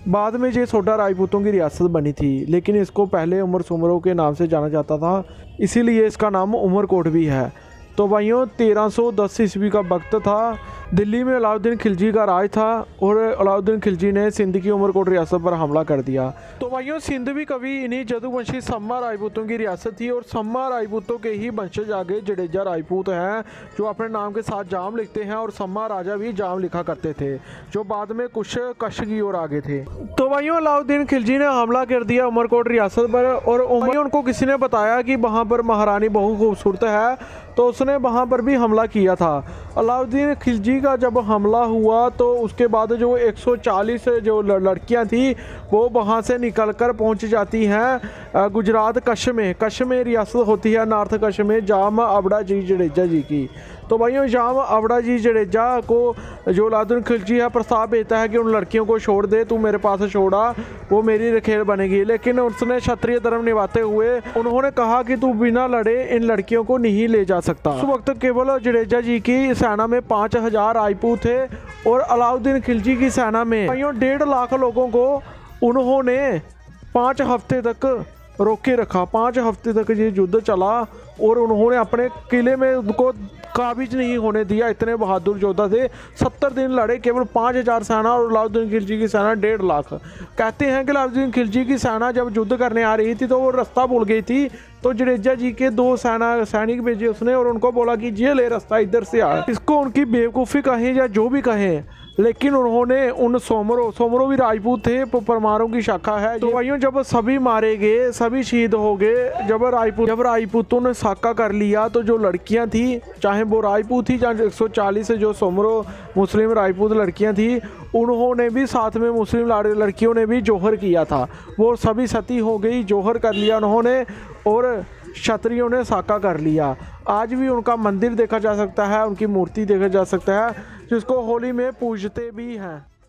बाद में ये सोडा राजपूतों की रियासत बनी थी, लेकिन इसको पहले उमर सुमरों के नाम से जाना जाता था, इसीलिए इसका नाम उमरकोट भी है। तो भाइयों 1310 ईस्वी का वक्त था, दिल्ली में अलाउद्दीन खिलजी का राज था और अलाउद्दीन खिलजी ने सिंध की उमरकोट रियासत पर हमला कर दिया। तो भाइयों सिंध भी कभी इन्हीं जदुवंशी सम्मा राजपूतों की रियासत थी और सम्मा राजपूतों के ही वंशज आगे जडेजा राजपूत हैं जो अपने नाम के साथ जाम लिखते हैं, और सम्मा राजा भी जाम लिखा करते थे जो बाद में कुछ कश की ओर आगे थे। तो भाइयों अलाउद्दीन खिलजी ने हमला कर दिया उमरकोट रियासत पर, और उनको किसी ने बताया कि वहाँ पर महारानी बहुत खूबसूरत है, तो उसने वहाँ पर भी हमला किया था। अलाउद्दीन खिलजी का जब हमला हुआ तो उसके बाद जो 140 जो लड़कियाँ थी वो वहाँ से निकलकर पहुँच जाती हैं गुजरात कच्छ में रियासत होती है नॉर्थ कच्छ में जाम अबड़ा जी जडेजा जी की। तो भाइयों जाम अबड़ा जी जडेजा को जो अलाउद्दीन खिलजी है प्रस्ताव देता है कि उन लड़कियों को छोड़ दे, तू मेरे पास छोड़ा, वो मेरी रखेल बनेगी। लेकिन उसने क्षत्रिय धर्म निभाते हुए उन्होंने कहा कि तू बिना लड़े इन लड़कियों को नहीं ले जा सकता। उस वक्त केवल जडेजा जी की सेना में 5000 राजपूत थे और अलाउद्दीन खिलजी की सेना में भाइयों 1.5 लाख लोगों को उन्होंने 5 हफ्ते तक रोके रखा। 5 हफ्ते तक ये युद्ध चला और उन्होंने अपने किले में उनको काबिज नहीं होने दिया। इतने बहादुर योद्धा थे, 70 दिन लड़े, केवल 5000 सेना और अलाउद्दीन खिलजी की सेना 1.5 लाख। कहते हैं कि अलाउद्दीन खिलजी की सेना जब युद्ध करने आ रही थी तो वो रास्ता भूल गई थी, तो जडेजा जी के 2 सैनिक भेजे उसने और उनको बोला कि ये ले रास्ता इधर से आ। इसको उनकी बेवकूफ़ी कहें या जो भी कहें, लेकिन उन्होंने उन सोमरों भी राजपूत थे, परमारों की शाखा है। तो भाइयों जब सभी मारे गए, सभी शहीद हो गए, जब राजपूतों ने साका कर लिया तो जो लड़कियां थी, चाहे वो राजपूत थी चाहे 140 जो सोमरो मुस्लिम राजपूत लड़कियां थी, उन्होंने भी साथ में मुस्लिम लड़कियों ने भी जोहर किया था। वो सभी सती हो गई, जोहर कर लिया उन्होंने और क्षत्रियों ने साका कर लिया। आज भी उनका मंदिर देखा जा सकता है, उनकी मूर्ति देखा जा सकता है जिसको होली में पूजते भी हैं।